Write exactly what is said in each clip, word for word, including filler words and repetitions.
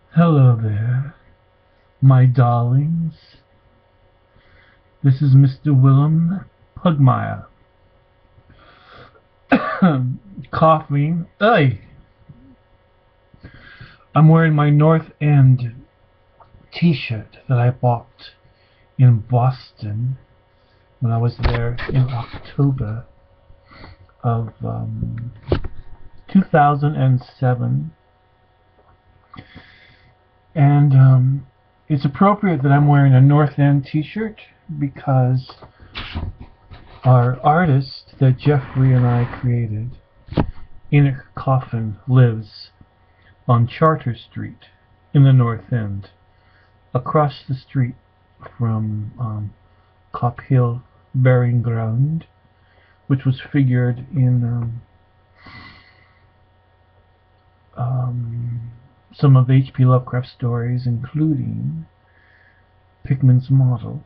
Hello there, my darlings. This is Mister Willem Pugmire. Coughing. Hey, I'm wearing my North End t-shirt that I bought in Boston when I was there in October of um, two thousand seven. And um, it's appropriate that I'm wearing a North End t-shirt because our artist that Jeffrey and I created, Enoch Coffin, lives on Charter Street in the North End, across the street from um, Cop Hill Burying Ground, which was figured in um, um, some of H P Lovecraft's stories, including Pickman's Model.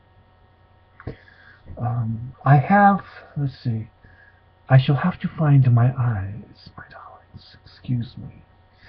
Um, I have, let's see, I shall have to find my eyes, my darlings, excuse me.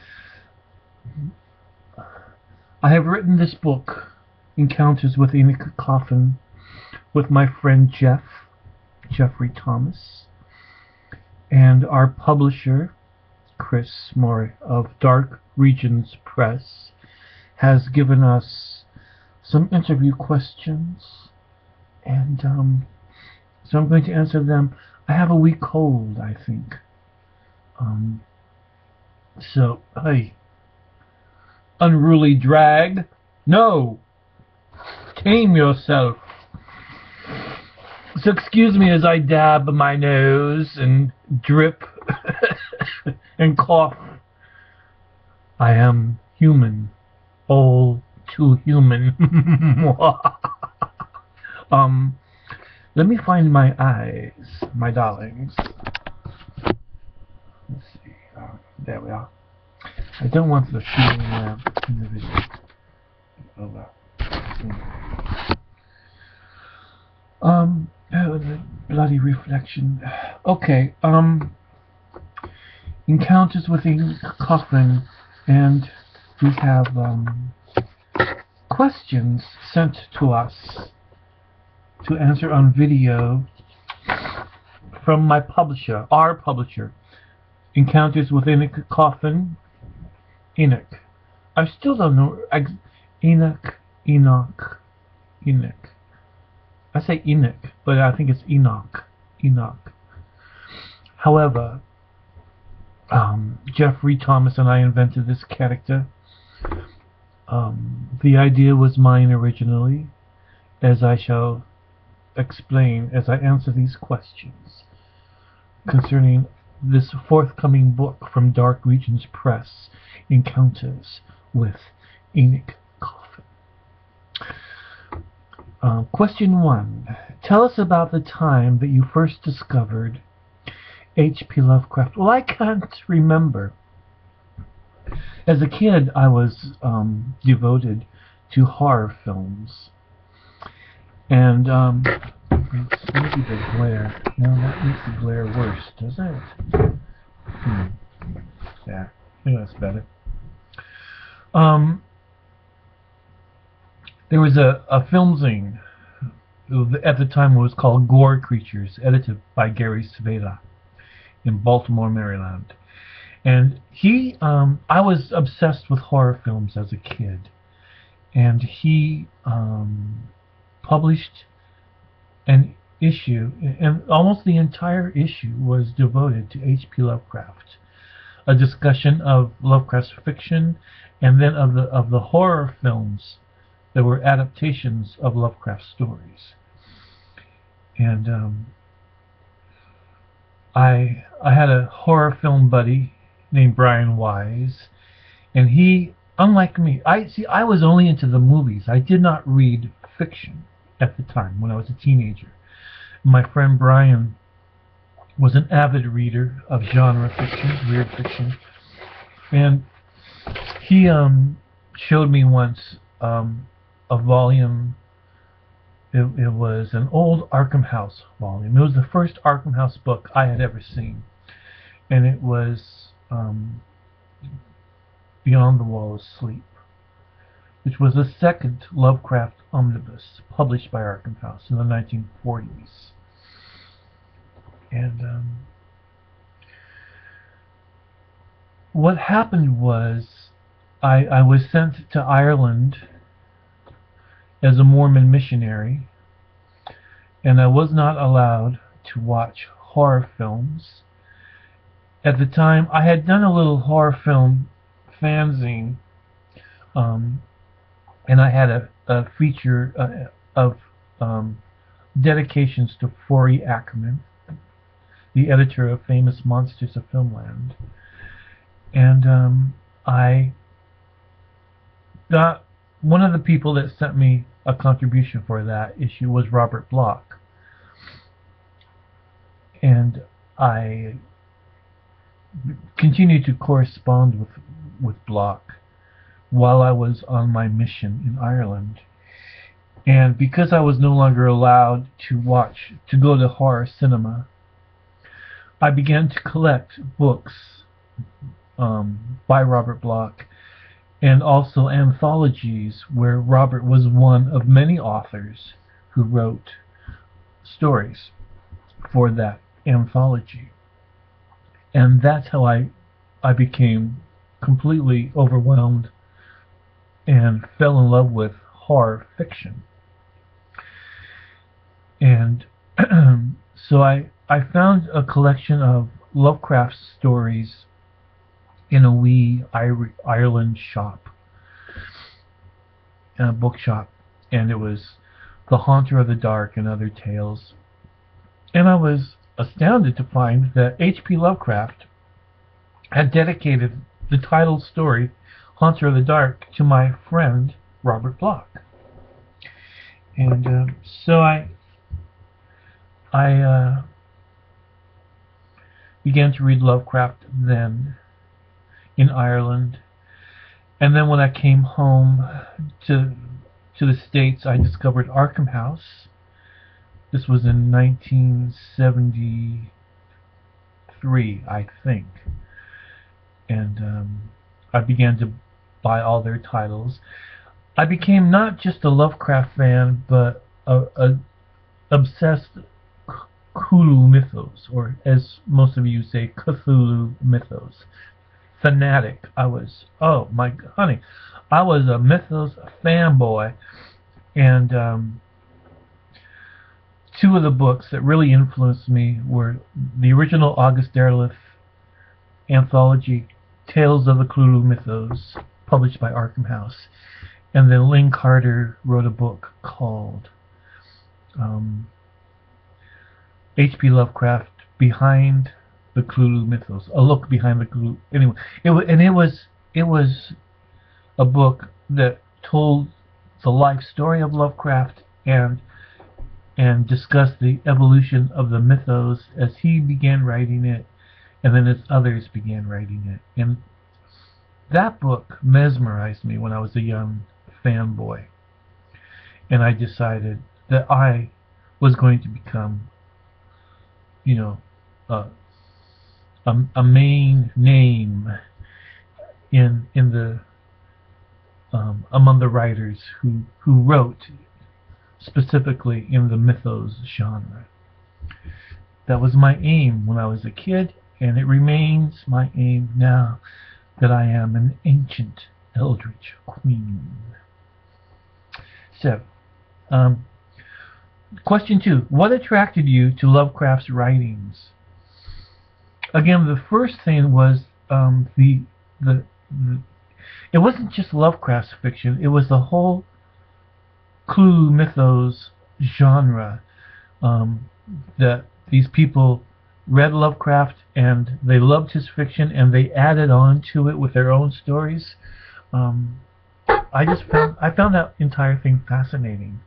I have written this book, Encounters with Enoch Coffin, with my friend Jeff, Jeffrey Thomas, and our publisher, Chris Morey of Dark Regions Press, has given us some interview questions, and um, so I'm going to answer them. I have a weak cold, I think. Um, so, hey, unruly drag, no, tame yourself. So excuse me as I dab my nose and drip and cough. I am human, all too human. um, let me find my eyes, my darlings. Let's see. Oh, there we are. I don't want the feeling uh, in the video. Oh, well. Um, oh, the bloody reflection. Okay, um, Encounters with Enoch Coffin, and we have um, questions sent to us to answer on video from my publisher, our publisher, Encounters with Enoch Coffin, Enoch. I still don't know. Enoch, Enoch, Enoch. I say Enoch, but I think it's Enoch. Enoch. However, um, Jeffrey Thomas and I invented this character. Um, the idea was mine originally, as I shall explain as I answer these questions concerning this forthcoming book from Dark Regions Press, Encounters with Enoch Coffin. Uh, question one. Tell us about the time that you first discovered H P Lovecraft. Well, I can't remember. As a kid, I was um, devoted to horror films. And, um, it's maybe the glare. No, that makes the glare worse, doesn't it? Hmm. Yeah, I think that's better. Um, there was a, a film zine. At the time it was called Gore Creatures, edited by Gary Sveda in Baltimore, Maryland. And he, um, I was obsessed with horror films as a kid. And he um, published an issue, and almost the entire issue was devoted to H P Lovecraft. A discussion of Lovecraft's fiction, and then of the of the horror films that were adaptations of Lovecraft stories. And um, I I had a horror film buddy named Brian Wise, and he, unlike me, I see I was only into the movies. I did not read fiction at the time when I was a teenager. My friend Brian was an avid reader of genre fiction, weird fiction, and he um, showed me once um, a volume. It, it was an old Arkham House volume. It was the first Arkham House book I had ever seen, and it was um, Beyond the Wall of Sleep, which was the second Lovecraft omnibus published by Arkham House in the nineteen forties. And um, what happened was I, I was sent to Ireland as a Mormon missionary, and I was not allowed to watch horror films. At the time, I had done a little horror film fanzine, um, and I had a, a feature uh, of um, dedications to Forey Ackerman, the editor of Famous Monsters of Filmland. And um, I got one of the people that sent me a contribution for that issue was Robert Bloch. And I continued to correspond with with Bloch while I was on my mission in Ireland. And because I was no longer allowed to watch, to go to horror cinema, I began to collect books um, by Robert Bloch, and also anthologies where Robert was one of many authors who wrote stories for that anthology. And that's how I I became completely overwhelmed and fell in love with horror fiction. And so I I found a collection of Lovecraft stories in a wee Ireland shop, a bookshop, and it was The Haunter of the Dark and Other Tales. And I was astounded to find that H P Lovecraft had dedicated the title story, Haunter of the Dark, to my friend Robert Bloch. And uh, so I I uh, began to read Lovecraft then in Ireland, and then when I came home to to the States, I discovered Arkham House. This was in nineteen seventy-three, I think, and um, I began to buy all their titles. I became not just a Lovecraft fan, but a, a obsessed Cthulhu mythos, or as most of you say, Cthulhu mythos fanatic. I was, oh my honey, I was a mythos fanboy, and um, two of the books that really influenced me were the original August Derleth anthology, Tales of the Cthulhu Mythos, published by Arkham House, and then Lynn Carter wrote a book called um, H P Lovecraft Behind the Cthulhu Mythos, a look behind the Cthulhu. Anyway, it was, and it was it was a book that told the life story of Lovecraft and and discussed the evolution of the mythos as he began writing it, and then as others began writing it. And that book mesmerized me when I was a young fanboy, and I decided that I was going to become, you know, uh, a, a main name in in the um, among the writers who who wrote specifically in the mythos genre. That was my aim when I was a kid, and it remains my aim now that I am an ancient eldritch queen. So, um, question two: what attracted you to Lovecraft's writings? Again, the first thing was um, the, the the it wasn't just Lovecraft's fiction; it was the whole Cthulhu mythos genre. Um, that these people read Lovecraft and they loved his fiction and they added on to it with their own stories. Um, I just found I found that entire thing fascinating.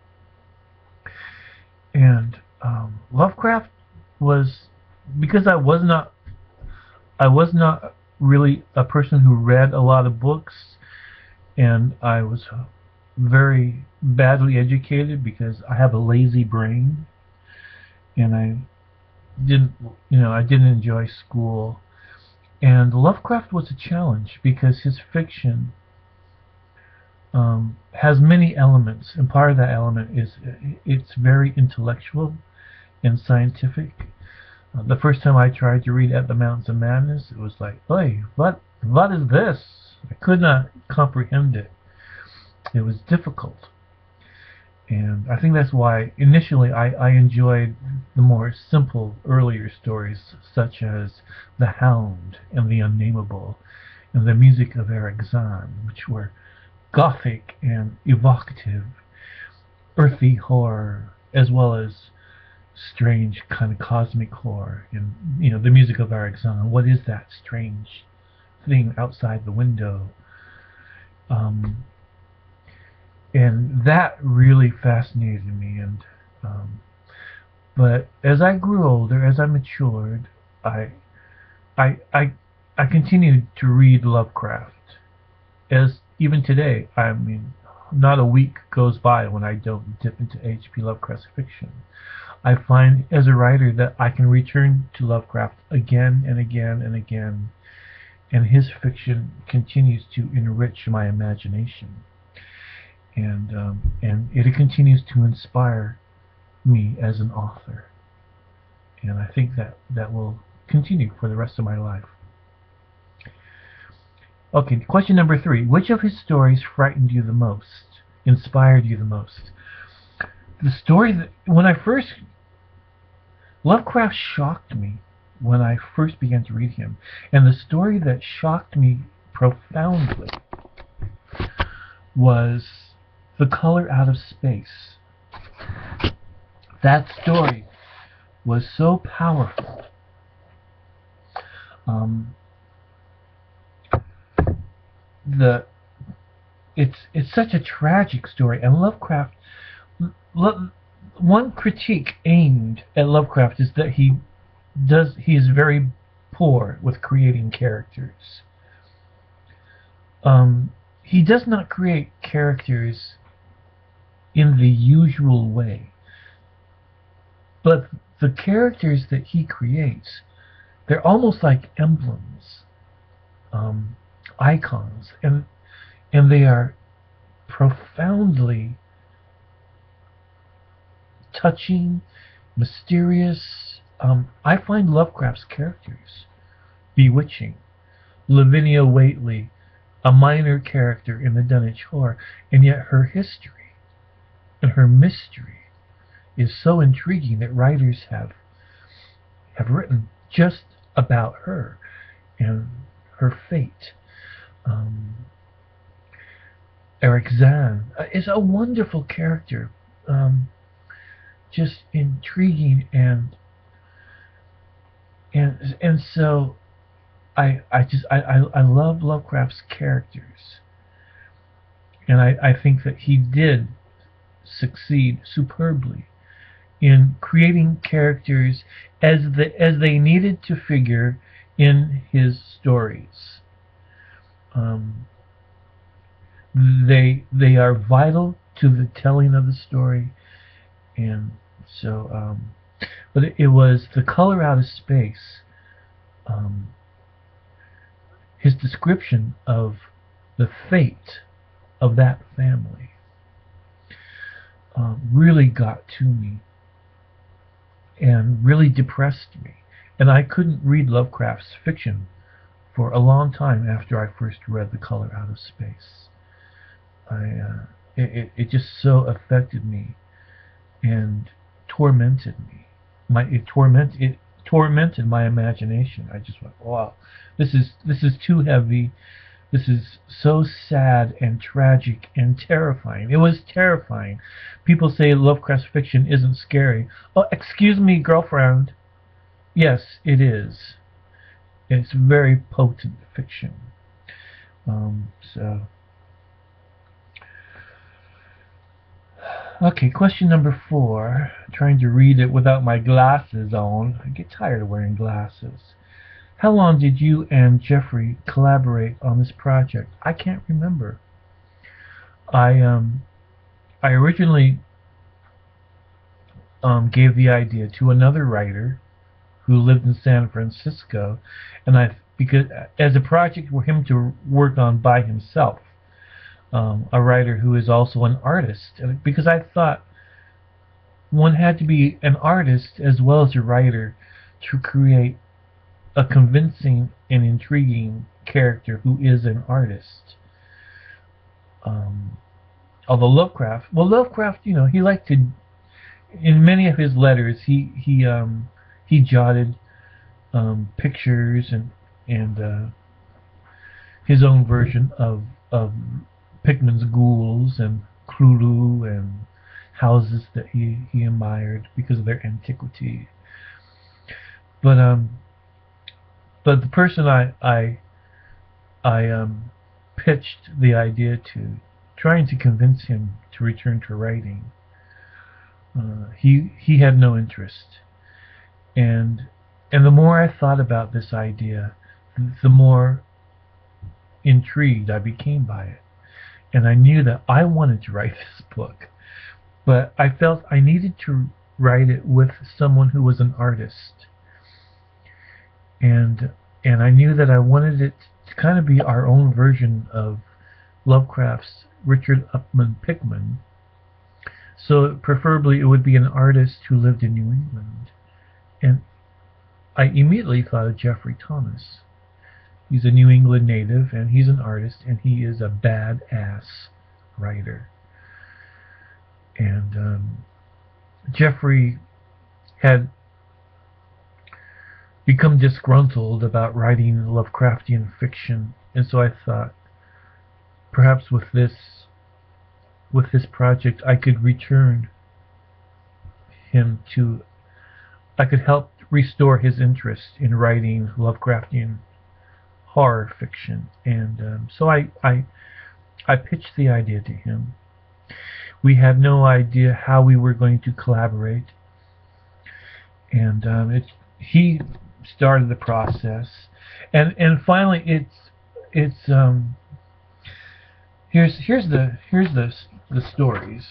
And um, Lovecraft was, because I was not I was not really a person who read a lot of books, and I was very badly educated because I have a lazy brain, and I didn't, you know, I didn't enjoy school, And Lovecraft was a challenge because his fiction um, has many elements, and part of that element is it's very intellectual and scientific. Uh, the first time I tried to read At the Mountains of Madness, it was like, "Hey, what, what is this?" I could not comprehend it. It was difficult. And I think that's why initially I, I enjoyed the more simple earlier stories such as The Hound and The Unnameable and The Music of Eric Zahn, which were gothic and evocative, earthy horror, as well as strange kind of cosmic horror. And you know, The Music of Eric Zahn, what is that strange thing outside the window? Um, And that really fascinated me. And um, but as I grew older, as I matured, I, I, I, I continued to read Lovecraft. As even today, I mean, not a week goes by when I don't dip into H P Lovecraft's fiction. I find as a writer that I can return to Lovecraft again and again and again, and his fiction continues to enrich my imagination. And um, and it continues to inspire me as an author, and I think that that will continue for the rest of my life. Okay, question number three: which of his stories frightened you the most, inspired you the most? The story that when I first Lovecraft shocked me when I first began to read him, and the story that shocked me profoundly was The Color Out of Space. That story was so powerful. Um, the it's it's such a tragic story, and Lovecraft. Lo, one critique aimed at Lovecraft is that he does he is very poor with creating characters. Um, he does not create characters in the usual way, but the characters that he creates, they're almost like emblems, um, icons, and and they are profoundly touching, mysterious. Um, I find Lovecraft's characters bewitching. Lavinia Whately, a minor character in the Dunwich Horror, and yet her history and her mystery is so intriguing that writers have have written just about her and her fate. Um, Eric Zahn is a wonderful character, um, just intriguing, and and and so I I just I I, I love Lovecraft's characters, and I I think that he did succeed superbly in creating characters as the as they needed to figure in his stories. Um, they they are vital to the telling of the story, and so um, but it, it was The Color Out of Space. Um, his description of the fate of that family Um, really got to me and really depressed me, and I couldn't read Lovecraft's fiction for a long time after I first read The Color Out of Space. I uh, it, it, it just so affected me and tormented me. My it torment it tormented my imagination. I just went, wow, this is this is too heavy. This is so sad and tragic and terrifying. It was terrifying. People say Lovecraft's fiction isn't scary. Oh, excuse me, girlfriend. Yes, it is. It's very potent fiction. Um, so, okay, question number four. I'm trying to read it without my glasses on. I get tired of wearing glasses. How long did you and Jeffrey collaborate on this project? I can't remember. I um, I originally um, gave the idea to another writer who lived in San Francisco, and I because as a project for him to work on by himself, um, a writer who is also an artist, because I thought one had to be an artist as well as a writer to create a convincing and intriguing character who is an artist. Um, although Lovecraft, well, Lovecraft, you know, he liked to, in many of his letters, he he um, he jotted um, pictures and and uh, his own version of of Pickman's ghouls and Cthulhu and houses that he he admired because of their antiquity. But um, but the person I I I um pitched the idea to, trying to convince him to return to writing, uh, he he had no interest, and and the more I thought about this idea, the more intrigued I became by it, and I knew that I wanted to write this book, but I felt I needed to write it with someone who was an artist, and and I knew that I wanted it to kind of be our own version of Lovecraft's Richard Upman Pickman. So preferably it would be an artist who lived in New England. And I immediately thought of Jeffrey Thomas. He's a New England native, and he's an artist, and he is a badass writer. And um, Jeffrey had become disgruntled about writing Lovecraftian fiction, and so I thought perhaps with this with this project I could return him to I could help restore his interest in writing Lovecraftian horror fiction. And um, so I, I I pitched the idea to him. We had no idea how we were going to collaborate, and um, it, he started the process, and and finally it's it's um here's here's the here's the the stories,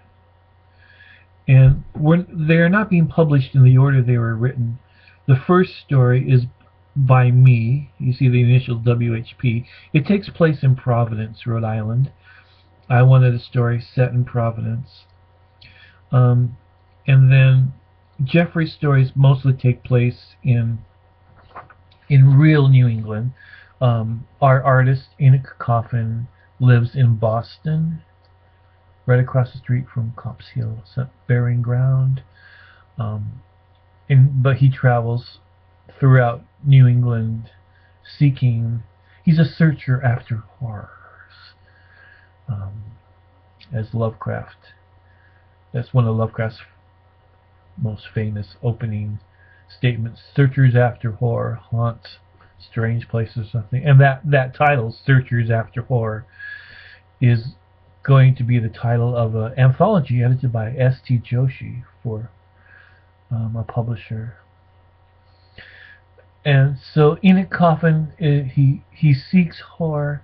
and when they're not being published in the order they were written. The first story is by me. You see the initial W H P. It takes place in Providence, Rhode Island. I wanted a story set in Providence, um, and then Jeffrey's stories mostly take place in in real New England. Um, our artist Enoch Coffin lives in Boston, right across the street from Copp's Hill Burying Ground. Um, and but he travels throughout New England, seeking. He's a searcher after horrors, um, as Lovecraft. That's one of Lovecraft's most famous opening statements. Searchers after horror haunt strange places or something. And that, that title, Searchers After Horror, is going to be the title of an anthology edited by S T Joshi for um, a publisher. And so Enoch Coffin, uh, he, he seeks horror,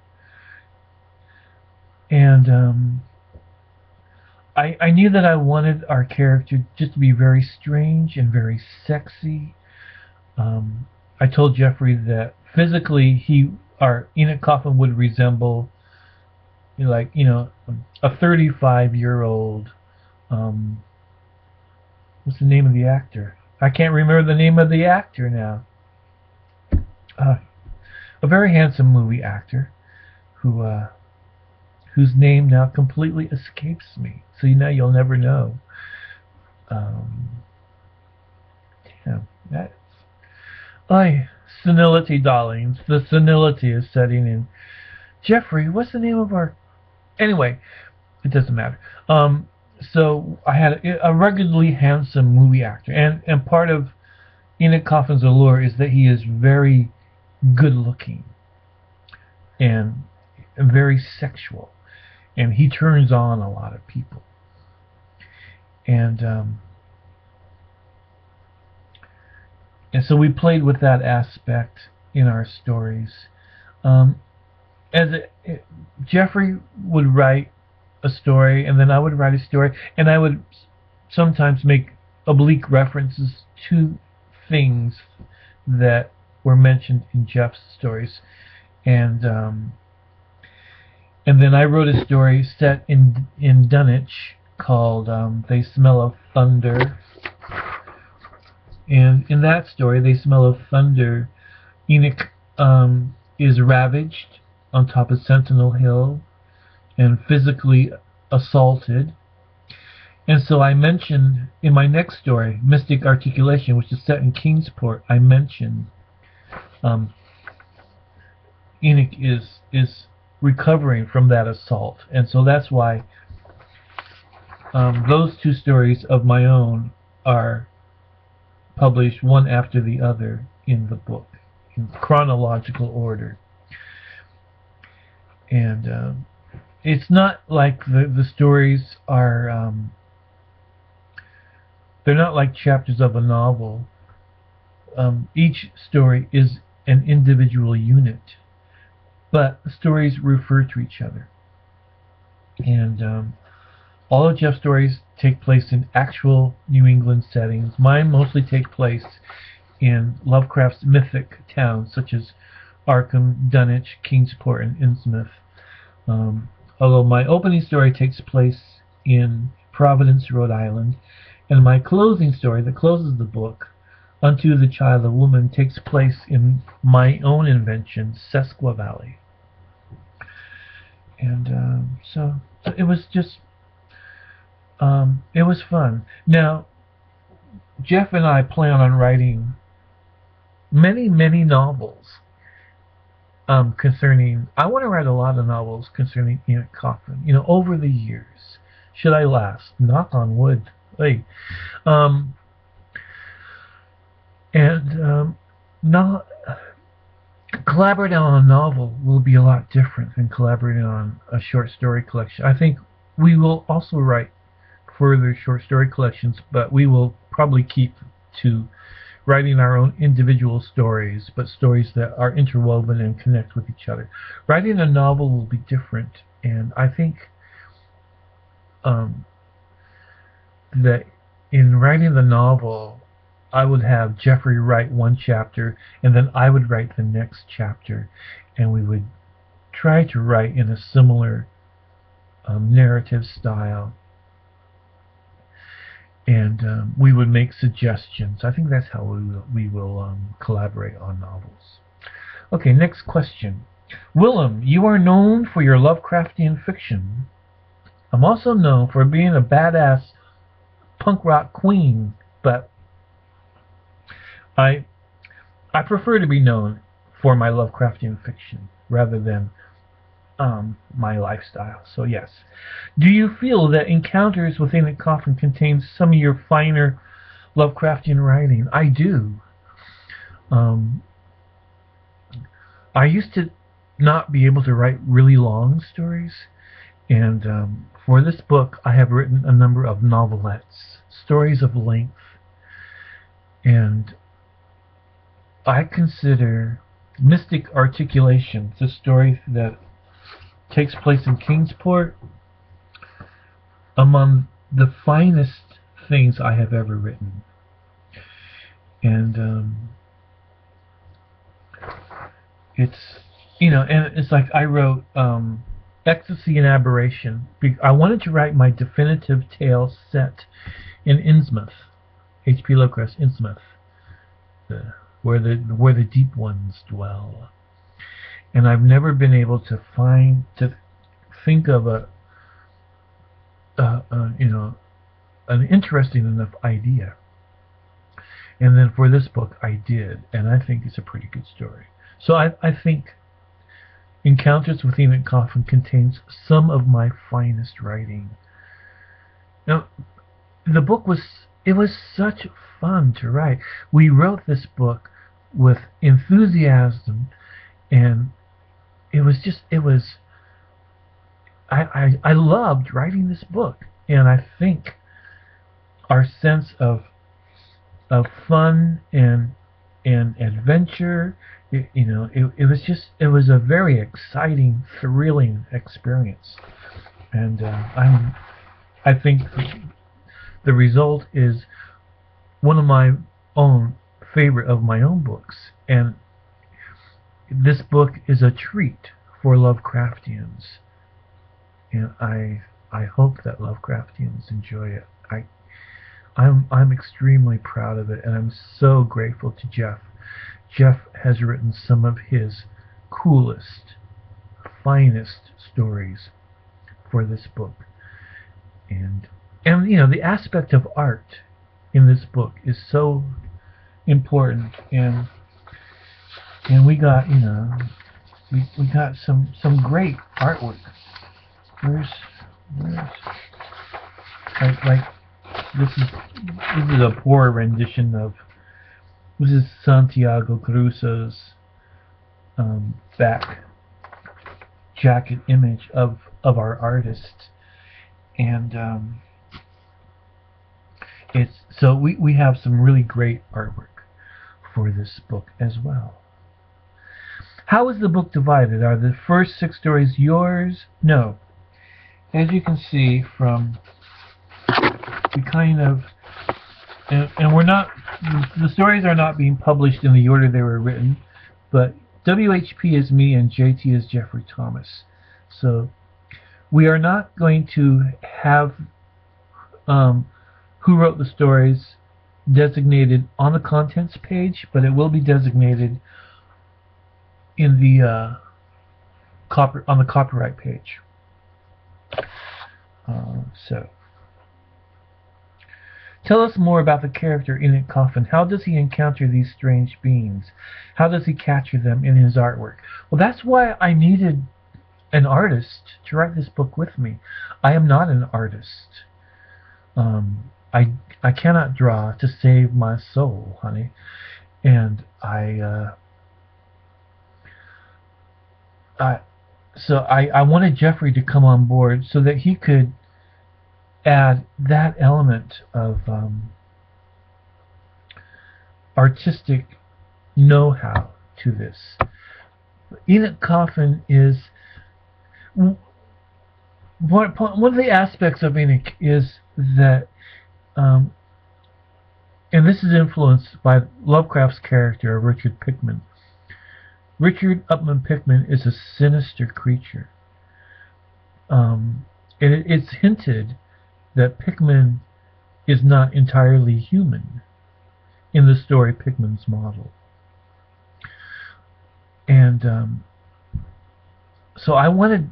and um, I, I knew that I wanted our character just to be very strange and very sexy. Um, I told Jeffrey that physically he, our Enoch Coffin would resemble, you know, like, you know, a thirty-five-year-old. Um, what's the name of the actor? I can't remember the name of the actor now. Uh, a very handsome movie actor who. Uh, whose name now completely escapes me. So you know, you'll never know. Um, damn, that's... Aye, senility, darlings. The senility is setting in. Jeffrey, what's the name of our... Anyway, it doesn't matter. Um, so I had a, a ruggedly handsome movie actor. And, and part of Enoch Coffin's allure is that he is very good looking. And, and very sexual. And he turns on a lot of people. And um, and so we played with that aspect in our stories. Um, as it, it, Jeffrey would write a story, and then I would write a story, and I would sometimes make oblique references to things that were mentioned in Jeff's stories, and um, and then I wrote a story set in in Dunwich called um, "They Smell of Thunder," and in that story, "They Smell of Thunder," Enoch um, is ravaged on top of Sentinel Hill and physically assaulted. And so I mentioned in my next story, Mystic Articulation, which is set in Kingsport, I mentioned um, Enoch is is recovering from that assault. And so that's why um, those two stories of my own are published one after the other in the book, in chronological order. And um, it's not like the, the stories are, um, they're not like chapters of a novel. Um, each story is an individual unit, but the stories refer to each other. And um, all of Jeff's stories take place in actual New England settings. Mine mostly take place in Lovecraft's mythic towns, such as Arkham, Dunwich, Kingsport, and Innsmouth. Um, although my opening story takes place in Providence, Rhode Island, and my closing story that closes the book, Unto the Child of Woman, takes place in my own invention, Sesqua Valley. And um, so, so it was just, um, it was fun. Now, Jeff and I plan on writing many, many novels um, concerning, I want to write a lot of novels concerning Enoch Coffin, you know, over the years. Should I last? Knock on wood. Hey. Um, and um, not, collaborating on a novel will be a lot different than collaborating on a short story collection. I think we will also write further short story collections, but we will probably keep to writing our own individual stories, but stories that are interwoven and connect with each other. Writing a novel will be different, and I think um, that in writing the novel, I would have Jeffrey write one chapter, and then I would write the next chapter, and we would try to write in a similar um, narrative style. And um, we would make suggestions. I think that's how we will, we will um, collaborate on novels. Okay, next question. Willem, you are known for your Lovecraftian fiction. I'm also known for being a badass punk rock queen, but I I prefer to be known for my Lovecraftian fiction rather than um, my lifestyle. So yes. Do you feel that Encounters with Enoch Coffin contains some of your finer Lovecraftian writing? I do. Um, I used to not be able to write really long stories, and um, for this book I have written a number of novelettes, stories of length, and I consider Mystic Articulation, the story that takes place in Kingsport, among the finest things I have ever written. And um, it's, you know, and it's like I wrote um, Ecstasy and Aberration. I wanted to write my definitive tale set in Innsmouth, H P Lovecraft's Innsmouth, the, where the where the deep ones dwell. And I've never been able to find, to think of a, uh, uh, you know, an interesting enough idea. And then for this book, I did, and I think it's a pretty good story. So I, I think Encounters with Enoch Coffin contains some of my finest writing. Now, the book was, it was such fun to write. We wrote this book with enthusiasm, and it was just, it was, I, I, I loved writing this book, and I think our sense of of fun and and adventure, it, you know, it, it was just, it was a very exciting, thrilling experience, and uh, I'm, I think the result is one of my own favorite of my own books, and this book is a treat for Lovecraftians, and I I hope that Lovecraftians enjoy it. I I'm I'm extremely proud of it, and I'm so grateful to Jeff. Jeff has written some of his coolest, finest stories for this book, and and you know, the aspect of art in this book is so important, and and we got you know we we got some some great artwork. Where's where's like like this is this is a poor rendition of this is Santiago Caruso's um, back jacket image of of our artist, and um, it's so we we have some really great artwork for this book as well. How is the book divided? Are the first six stories yours? No. As you can see from, we kind of, and, and we're not, the stories are not being published in the order they were written, but W H P is me and J T is Jeffrey Thomas. So we are not going to have um, who wrote the stories designated on the contents page, but it will be designated in the uh, copy on the copyright page. Uh, so, tell us more about the character Enoch Coffin. How does he encounter these strange beings? How does he capture them in his artwork? Well, that's why I needed an artist to write this book with me. I am not an artist. Um, I I cannot draw to save my soul, honey. And I, uh, I, so I, I wanted Jeffrey to come on board so that he could add that element of um, artistic know-how to this. Enoch Coffin is one, one of the aspects of Enoch is that, um, and this is influenced by Lovecraft's character Richard Pickman. Richard Upman Pickman is a sinister creature. Um, and it, it's hinted that Pickman is not entirely human in the story Pickman's Model. And um, so I wanted,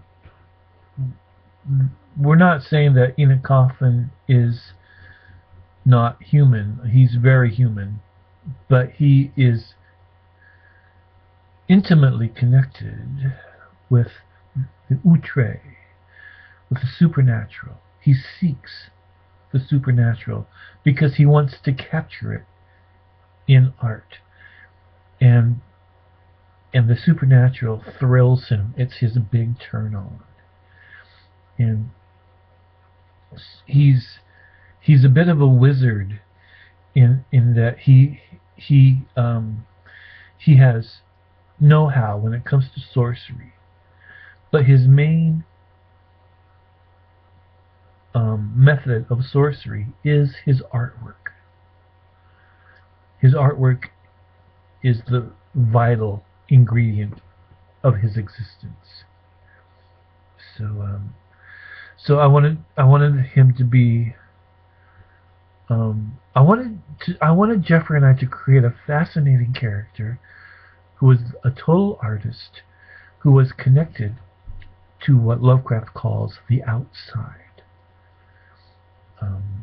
we're not saying that Enoch Coffin is not human. He's very human, but he is intimately connected with the outre, with the supernatural. He seeks the supernatural because he wants to capture it in art, and and the supernatural thrills him. It's his big turn on, and he's he's a bit of a wizard in in that he he um, he has know-how when it comes to sorcery, but his main um, method of sorcery is his artwork. His artwork is the vital ingredient of his existence. So, um, so I wanted I wanted him to be. Um, I wanted to. I wanted Jeffrey and I to create a fascinating character who was a total artist, who was connected to what Lovecraft calls the outside. Um,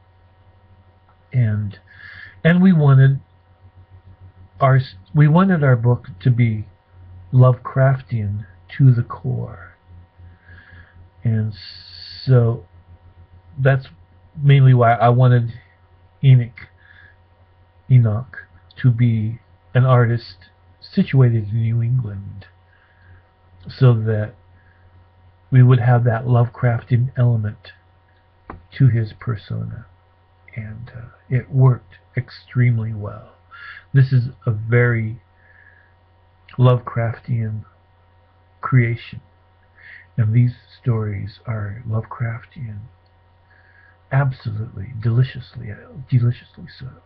and and we wanted our we wanted our book to be Lovecraftian to the core. And so that's mainly why I wanted Enoch Enoch to be an artist situated in New England, so that we would have that Lovecraftian element to his persona, and uh, it worked extremely well. This is a very Lovecraftian creation, and these stories are Lovecraftian, absolutely, deliciously, deliciously so.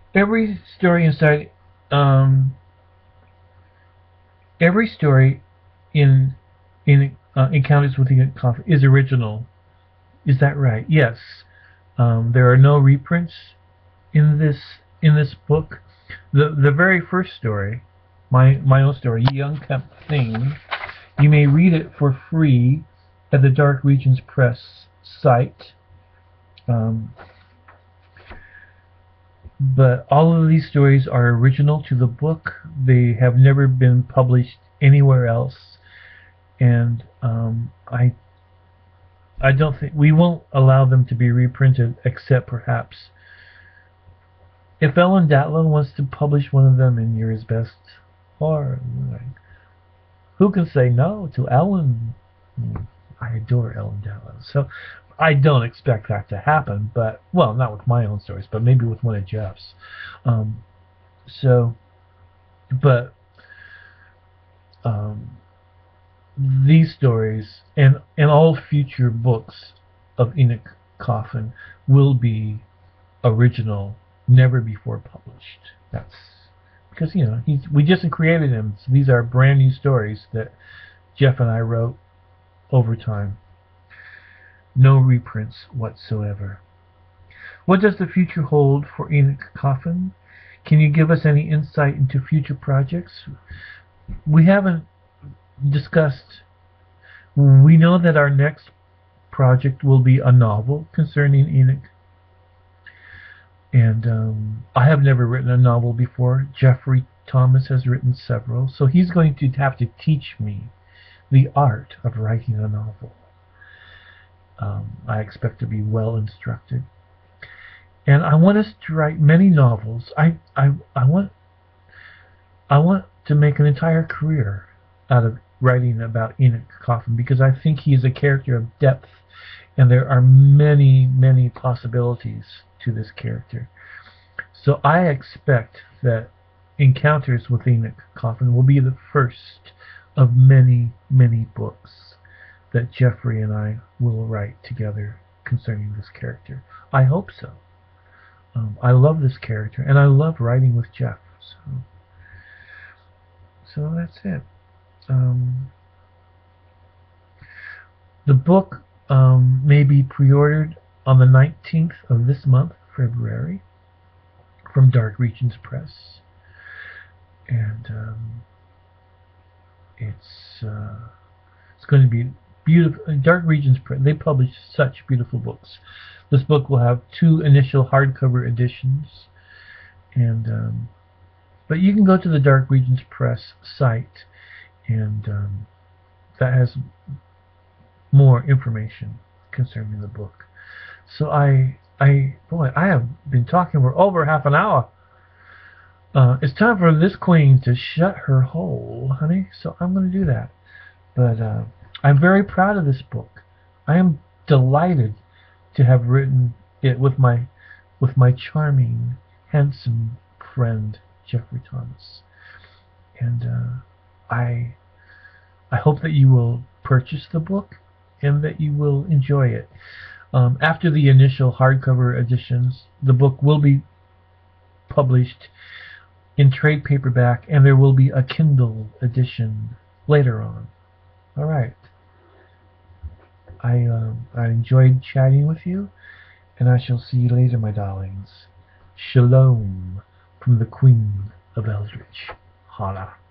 every story inside, um, every story in in uh, Encounters with Enoch Coffin is original. Is that right? Yes. Um, there are no reprints in this in this book. The the very first story, my my own story, Ye Unkept Thing. You may read it for free at the Dark Regions Press site. Um, but all of these stories are original to the book. They have never been published anywhere else, and um, I I don't think we won't allow them to be reprinted, except perhaps if Ellen Datlow wants to publish one of them in Year's Best, or who can say no to Ellen? I adore Ellen Datlow, so I don't expect that to happen. But well, not with my own stories, but maybe with one of Jeff's. Um, so, but um, these stories and and all future books of Enoch Coffin will be original, never before published. That's because, you know, he's, we just created him. So these are brand new stories that Jeff and I wrote over time. No reprints whatsoever. What does the future hold for Enoch Coffin? Can you give us any insight into future projects? We haven't discussed. We know that our next project will be a novel concerning Enoch. And um, I have never written a novel before. Jeffrey Thomas has written several, so he's going to have to teach me the art of writing a novel. Um, I expect to be well instructed, and I want us to write many novels. I I I want I want to make an entire career out of writing about Enoch Coffin, because I think he is a character of depth, and there are many many possibilities to this character. So I expect that Encounters with Enoch Coffin will be the first of many, many books that Jeffrey and I will write together concerning this character. I hope so. Um, I love this character, and I love writing with Jeff. So, so that's it. Um, the book um, may be pre-ordered on the nineteenth of this month, February, from Dark Regions Press, and um, it's uh, it's going to be beautiful. Dark Regions Press, they publish such beautiful books. This book will have two initial hardcover editions, and um, but you can go to the Dark Regions Press site, and um, that has more information concerning the book. So I, I, boy, I have been talking for over half an hour. Uh, it's time for this queen to shut her hole, honey. So I'm going to do that. But uh, I'm very proud of this book. I am delighted to have written it with my, with my charming, handsome friend Jeffrey Thomas. And uh, I, I hope that you will purchase the book and that you will enjoy it. Um, after the initial hardcover editions, the book will be published in trade paperback, and there will be a Kindle edition later on. All right. I um, I enjoyed chatting with you, and I shall see you later, my darlings. Shalom from the Queen of Eldritch. Holla.